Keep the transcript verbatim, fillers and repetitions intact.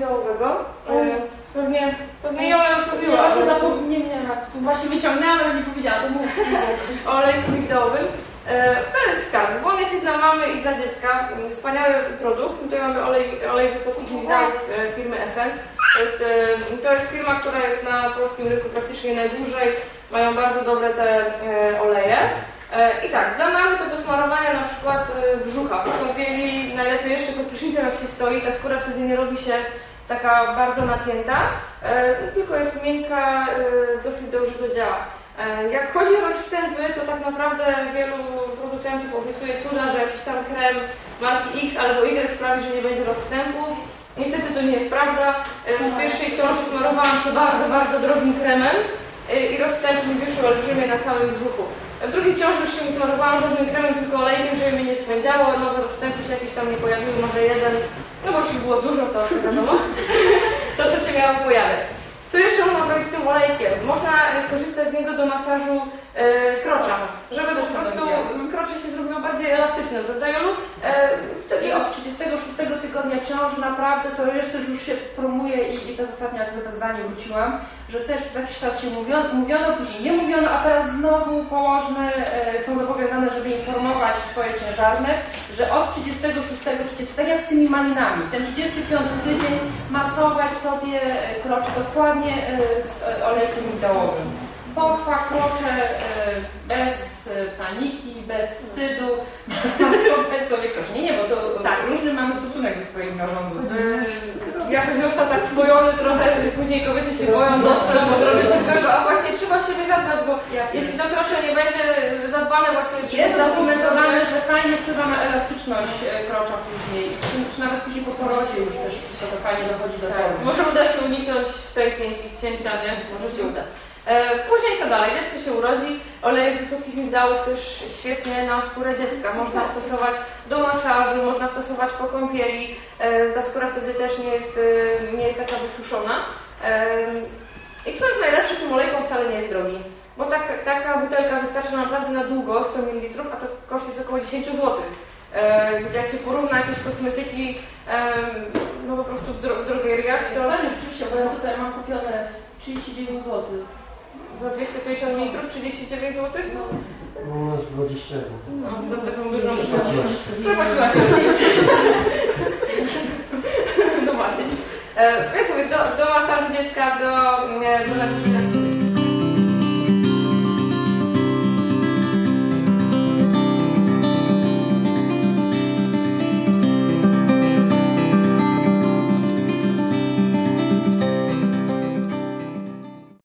migdałowego. Pewnie, pewnie Jola już mówiła. Właśnie zapomniałem, właśnie wyciągnęłam, ale nie powiedziałam, to mów. O olejku migdałowym. To jest skarb, bo on jest i dla mamy, i dla dziecka. Wspaniały produkt. Tutaj mamy olej, olej ze słodkich migdałów firmy Essent. To jest, to jest firma, która jest na polskim rynku praktycznie najdłużej. Mają bardzo dobre te oleje. I tak, dla mamy to do smarowania na przykład brzucha. Po kąpieli najlepiej jeszcze pod prysznicem jak się stoi, ta skóra wtedy nie robi się taka bardzo napięta, tylko jest miękka, dosyć dobrze to działa. Jak chodzi o rozstępy, to tak naprawdę wielu producentów obiecuje cuda, że jakiś tam krem marki X albo Y sprawi, że nie będzie rozstępów. Niestety to nie jest prawda. W pierwszej ciąży smarowałam się bardzo, bardzo drogim kremem i rozstępy mi wyszły olbrzymie na całym brzuchu. W drugiej ciąży już się nie smarowałam żadnym kremem, tylko olejkiem, żeby mnie nie swędziało. Nowe rozstępy się jakieś tam nie pojawiły, może jeden, no bo już ich było dużo, to wiadomo, to co się miało pojawiać. Co jeszcze można zrobić z tym olejkiem? Można korzystać z niego do masażu e, krocza, żeby po prostu krocze się zrobiło bardziej elastyczne, prawda Jolu? E, wtedy I od trzydziestego szóstego tygodnia ciąży naprawdę to jest też już się promuje i, i to jest ostatnio, jak za to zdanie wróciłam, że też przez jakiś czas się mówiono, mówiono, później nie mówiono, a teraz znowu położne e, są zobowiązane, żeby informować swoje ciężarne, że od trzydziestego szóstego, trzydziestego, tak jak z tymi malinami, ten trzydziesty piąty tydzień masować sobie krocze dokładnie z olejkiem migdałowym. Pochwa, krocze, bez paniki, bez wstydu, masować sobie krocze. Nie, nie, bo to tak, różny mamy stosunek do swoich narządów. Ja sobie został tak wbojony trochę, że później kobiety się boją dotknąć, bo zrobią coś złego, a właśnie trzeba siebie zadbać, bo Jasne. Jeśli to krocze nie będzie zadbane właśnie... Jest dokumentowane, że fajnie wpływa na elastyczność krocza później, czy, czy nawet później po porodzie już też wszystko to fajnie dochodzi do tego. Może uda się uniknąć pęknięć i cięcia, nie? Może się udać. Później co dalej? Dziecko się urodzi, olejek ze słodkich migdałów też świetnie na skórę dziecka. Można stosować do masażu, można stosować po kąpieli. Ta skóra wtedy też nie jest, nie jest taka wysuszona. I co jest najlepsze, tym olejką wcale nie jest drogi. Bo tak, taka butelka wystarczy naprawdę na długo, sto mililitrów, a to koszt jest około dziesięć złotych. Gdzie jak się porówna jakieś kosmetyki, no po prostu w, dro w drogeriach, to... Tak, rzeczywiście, bo ja tutaj mam kupione trzydzieści dziewięć złotych. Za dwieście pięćdziesiąt mililitrów trzydzieści dziewięć złotych? No. U nas dwadzieścia. No, za taką dużą przepłaciła się. No właśnie. Więc mówię, do, do masażu dziecka, do, do napięcia